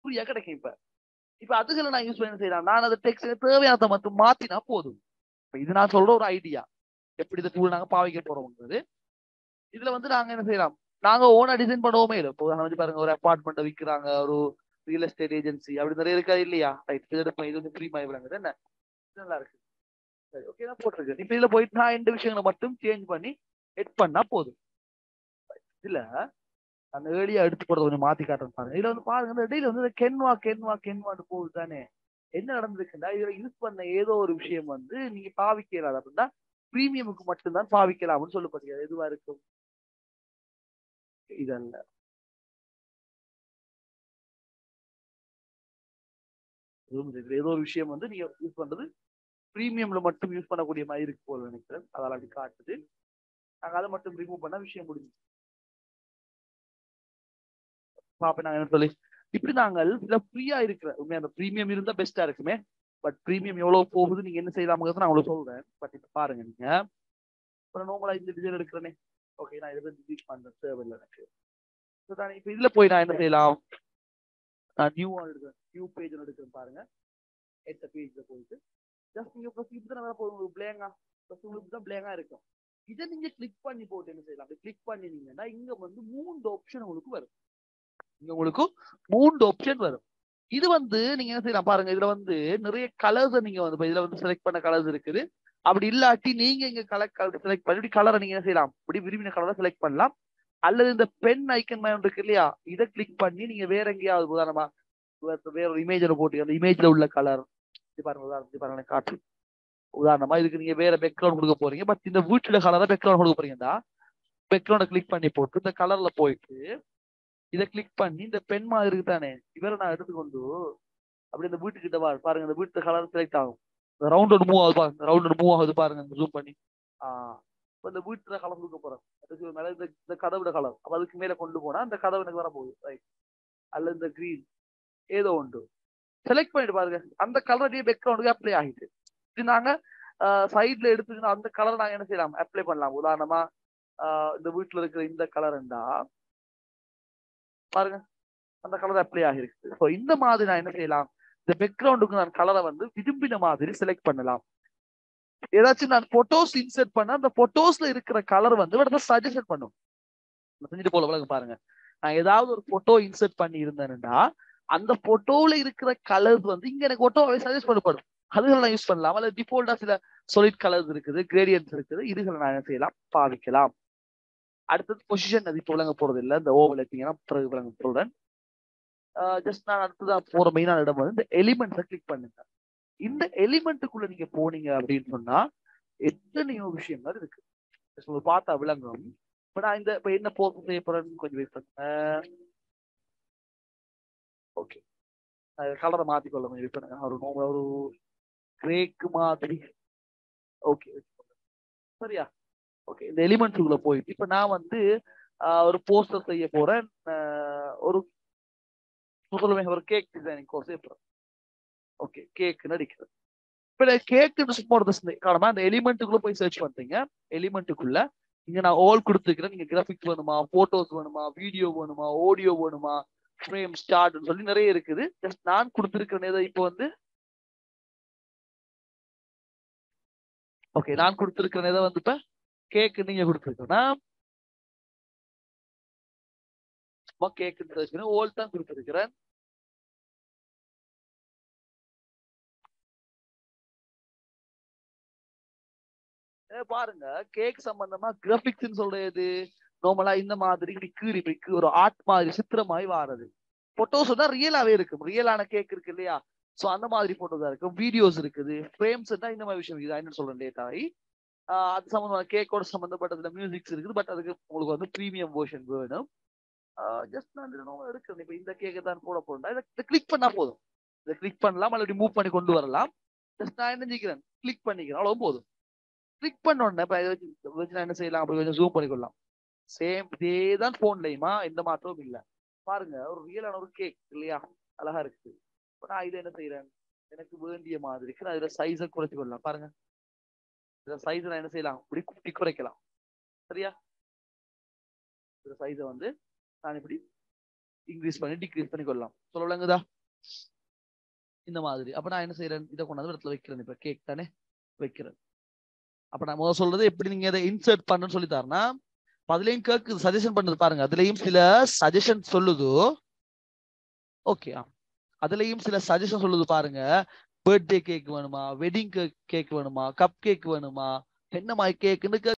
ஃப்ரீயா கிடைக்கும். இப்ப அதுகளை நான் யூஸ் பண்ணி என்ன செய்யலாம், நான் அதை டெக்ஸ்ட் தேவையானதை மட்டும் மாத்தினா போதும். இப்ப இது நான் சொல்ற ஒரு ஐடியா, எப்படி இந்த டூல் நாங்க பாவிக்க போறோம்ன்றது. இதுல வந்து நாங்க என்ன செய்யலாம், நாங்க ஓனா டிசைன் பண்ணுவோமே இல்லை. இப்போ வந்து பாருங்க, ஒரு அபார்ட்மெண்ட் விற்கிறாங்க, ஒரு ரியல் எஸ்டேட் ஏஜென்சி அப்படி நிறைய இருக்கா இல்லையா? இது வந்து ஃப்ரீ மாயிடுறாங்க என்ன, நல்லா இருக்கு. சரி, ஓகே தான் போட்டிருக்கு. இப்ப இதுல போயிட்டு நான் இந்த விஷயங்களை மட்டும் சேஞ்ச் பண்ணி எட் பண்ணா போதும். இதுல அந்த ஏர்லியா எடுத்து போறத கொஞ்சம் மாத்தி காட்டுறேன் பாருங்க. இதுல வந்து பாருங்க, இந்த இடையில வந்து கென்வான்னு போகுது தானே. என்ன நடந்திருக்குன்னா, இதுல யூஸ் பண்ண ஏதோ ஒரு விஷயம் வந்து நீங்க பாவிக்கலாம் அப்படின்னா பிரீமியமுக்கு மட்டும்தான் பாவிக்கலாம்னு சொல்லப்படுகிறது. எதுவா இருக்கும்? இதல்ல. ஏதோ ஒரு விஷயம் வந்து நீங்க யூஸ் பண்றது பிரீமியம்ல மட்டும் யூஸ் பண்ணக்கூடிய மாதிரி இருக்கு போல நினைக்கிறேன். அதெல்லாம் அப்படி காட்டுது. நாங்க அதை மட்டும் ரிமூவ் பண்ணா விஷயம் முடிஞ்சு பாப்பேன். நாங்க என்ன சொல்லி இப்படி நாங்கள் இதுல ஃப்ரீயா இருக்கிற உண்மையா அந்த பிரீமியம் இருந்தா பெஸ்டா இருக்குமே. பட் பிரீமியம் எவ்வளவு போகுது, நீங்க என்ன செய்யலாம்ங்கிறது நான் உங்களுக்கு சொல்றேன். பட் இப்ப பாருங்க, நீங்க அப்புறம் நார்மலா இந்த டிசைன் எடுக்கிறேனே. ஓகே, நான் இதை டிலீட் பண்றேன், தேவையில்லை எனக்கு. இப்ப இதுல போய் நான் என்ன செய்யலாம், நான் நியூ எடுக்கிறேன், நியூ பேஜ் எடுக்கிறேன் பாருங்க. எட்ட பேஜ்ல போயிட்டு ஜஸ்ட் நீங்க இப்படி தான் போதும், பிளேங்கா உங்களுக்கு தான் பிளேங்கா இருக்கும். இதை நீங்க கிளிக் பண்ணி போட்டு என்ன செய்யலாம், கிளிக் பண்ணினீங்கன்னா இங்க வந்து 3 ஆப்ஷன் உங்களுக்கு வரும். இங்க உங்களுக்கு 3 ஆப்ஷன் வரும். இது வந்து நீங்க என்ன செய்யலாம் பாருங்க, இதுல வந்து நிறைய கலர்ஸ் நீங்க வந்து இதுல வந்து செலக்ட் பண்ண கலர்ஸ் இருக்குது. அப்படி இல்லாட்டி நீங்க இங்க கலர் செலக்ட் பண்ணி கலரை நீங்க என்ன செய்யலாம், இப்படி விரும்பின கலரை செலக்ட் பண்ணலாம். அல்லது இந்த பென் ஐக்கன் மாதிரி இருக்கு இல்லையா, இதை கிளிக் பண்ணி நீங்க வேற எங்கேயாவது உதாரணமா வேற ஒரு இமேஜ்ல போட்டு அந்த இமேஜ்ல உள்ள கலர் பாருங்க காட்டு. உதாரணமா இதுக்கு நீங்க வேற பேக்ரவுண்ட் கொடுக்க போறீங்க, பட் இந்த வீட்டுல கலரை பேக்ரவுண்ட் கொடுக்க போறீங்கன்னா பேக்ரவுண்ட கிளிக் பண்ணி போட்டு இந்த கலர்ல போயிட்டு இதை கிளிக் பண்ணி இந்த பென் மாதிரி இருக்குதானே, இவரை நான் எடுத்துக்கொண்டு அப்படி இந்த வீட்டுக்கிட்ட பாருங்க, இந்த வீட்டு கலர் செலக்ட் ஆகும். ரவுண்ட் ஒன்று மூவ் ஆகுது பாருங்க, ரவுண்ட் ஒன்று மூவ் ஆகுது பாருங்க, ஜூம் பண்ணி. இந்த வீட்டுல கலர் கொடுக்க போறேன், அதுக்கு மேல இந்த கதவுட கலர், அப்ப அதுக்கு மேல கொண்டு போனா அந்த கதவு எனக்கு வர போகுது, ரைட். அல்ல இந்த கிரீன் ஏதோ ஒன்று செலக்ட் பண்ணிட்டு பாருங்க, அந்த கலர் பேக்ரவுண்டுக்கு அப்ளை ஆகிட்டு. இது நாங்க சைட்ல எடுத்துக்கிட்டு அந்த கலர் நாங்க என்ன செய்யலாம், அப்ளை பண்ணலாம். உதாரணமா இந்த வீட்டுல இருக்கிற இந்த கலர் இருந்தா பாருங்க, அந்த கலர் அப்ளை ஆகிருக்கு. ஸோ இந்த மாதிரி நான் என்ன செய்யலாம், இந்த பேக்ரவுண்டுக்கு நான் கலரை வந்து விரும்பின மாதிரி செலக்ட் பண்ணலாம். ஏதாச்சும் நான் போட்டோஸ் இன்சர்ட் பண்ண அந்த போட்டோஸ்ல இருக்கிற கலர் வந்து சஜஷன் பண்ணும். செஞ்சுட்டு போல பாருங்க, நான் ஏதாவது ஒரு போட்டோ இன்சர்ட் பண்ணி இருந்தேன்னா அந்த போட்டோல இருக்கிற கலர்ஸ் வந்து இங்க எனக்கு போட்டோவை சஜஸ்ட் பண்ணப்படும். அதுகளை நான் யூஸ் பண்ணலாம். அல்லது டிஃபால்ட்டா சில சொலிட் கலர்ஸ் இருக்குது, கிரேடியன்ஸ் இருக்குது, இதுகளை நான் என்ன செய்யலாம், பாவிக்கலாம். அடுத்தது பொசிஷன், அது இப்போ விளங்க போறது இல்லை, இந்த ஓவல் எடுத்தீங்கன்னா பிறகு விளங்க போறேன். ஜஸ்ட் நான் அடுத்ததான் போற மெயினான இடம் வந்து இந்த எலிமெண்ட்ஸை கிளிக் பண்ணுங்க. இந்த எலிமெண்ட்டுக்குள்ள நீங்க போனீங்க அப்படின்னு சொன்னா எத்தனையோ விஷயங்கள் இருக்கு, பார்த்தா விளங்கும். இப்ப நான் இப்ப என்ன போஸ்ட் செய்ய போறேன்னு கொஞ்சம் வெயிட் பண்ணுங்க. ஓகே, கலரை மாத்திக்கொள்ள வெயிட் பண்ணுங்க. ஒரு கிரேக்கு மாதிரி. ஓகே சரியா? ஓகே, இந்த எலிமெண்ட்ஸுக்குள்ள போயிட்டு இப்ப நான் வந்து ஒரு போஸ்டர் செய்ய போறேன். ஒரு சொல்லுவேன், ஒரு கேக் டிசைனிங் கோர்ஸ் செய்யறேன். ஓகே, கேக் நடிக்கிறேன். இப்ப கேக்குன்னு சும்மா ஒரு காரணமா அந்த எலிமெண்ட்டுக்குள்ள போய் சர்ச் பண்றீங்க. எலிமெண்ட்டுக்குள்ள இங்க நான் ஆல் கொடுத்துருக்கிறேன். நீங்க கிராபிக்ஸ் வேணுமா, போட்டோஸ் வேணுமா, வீடியோ வேணுமா, ஆடியோ வேணுமா, ஃப்ரேம் ஸ்டார்ட் சொல்லி நிறைய இருக்குது. ஜஸ்ட் நான் கொடுத்துருக்கிறேன். இப்போ வந்து ஓகே, நான் கொடுத்துருக்கிறேன் வந்து இப்ப கேக்கு நீங்க கொடுத்துருக்கேன். சும்மா கேக்குன்னு சர்ச் பண்ணி ஆல் தான் கொடுத்துருக்கிறேன். பாருங்க, கேக் சம்பந்தமா கிராபிக்ஸ் சொல்றது நார்மலா இந்த மாதிரி இப்படி ஒரு ஆர்ட் மாதிரி சித்திரமாய் வாரது. போட்டோஸ் தான் ரியலாவே இருக்கும், ரியலான கேக் இருக்கு இல்லையா, சோ அந்த மாதிரி போட்டோ தான் இருக்கும். வீடியோஸ் இருக்குது, ஃப்ரேம்ஸ் தான் இந்த மாதிரி விஷயம் இருக்குது. என்ன சொல்றேன், டேட்டாவை அது சம்பந்தமான கேக்கோட சம்பந்தப்பட்டதுல மியூசிக்ஸ் இருக்குது. பட் அதுக்கு உங்களுக்கு வந்து ப்ரீமியம் வெர்ஷன் வேணும். ஜஸ்ட் நான் எடுக்கிறேன். இப்ப இந்த கேக்கை தான் போட போறேன். இதை கிளிக் பண்ணா போதும். இதை கிளிக் பண்ணலாம், அல்லது மூவ் பண்ணி கொண்டு வரலாம். ஜஸ்ட் நான் என்ன செஞ்சுக்கிறேன், கிளிக் பண்ணிக்கிறேன், அவ்வளவு போதும். கிளிக் பண்ண உடனே இப்ப இதை வச்சு நான் என்ன செய்யலாம், அப்படி கொஞ்சம் ஜூம் பண்ணிக்கொள்ளலாம். சேம் இதே தான் போன்லயுமா, எந்த மாற்றமும் இல்லை. பாருங்க, ஒரு ரியலான ஒரு கேக் இல்லையா, அழகா இருக்குது. இப்ப நான் இதை என்ன செய்யறேன், எனக்கு வேண்டிய மாதிரி நான் இதுல சைஸை குறைச்சு கொள்ளலாம். பாருங்க, இந்த சைஸை நான் என்ன செய்யலாம், இப்படி குட்டி குறைக்கலாம். சரியா? இந்த சைஸை வந்து நான் இப்படி இன்க்ரீஸ் பண்ணி டிக்ரீஸ் பண்ணி கொள்ளலாம். சொல்ல விளங்குதா? இந்த மாதிரி. அப்ப நான் என்ன செய்யறேன், இதை கொண்டாந்து இடத்துல வைக்கிறேன். இப்ப கேக் தானே வைக்கிறேன். அப்ப நான் முதல்ல சொல்றது எப்படி நீங்க இதை இன்சர்ட் பண்ணணும்னு சொல்லி தரேன்னா, அதுலயும் கேக்கு சஜஷன் பண்ணது பாருங்க. அதுலயும் சில சஜஷன் சொல்லுது. ஓகே, அதுலயும் சில சஜஷன் சொல்லுது பாருங்க. பர்த்டே கேக் வேணுமா, வெட்டிங் கேக் வேணுமா, கப் கேக் வேணுமா, என்ன மாதிரி கேக்குன்னு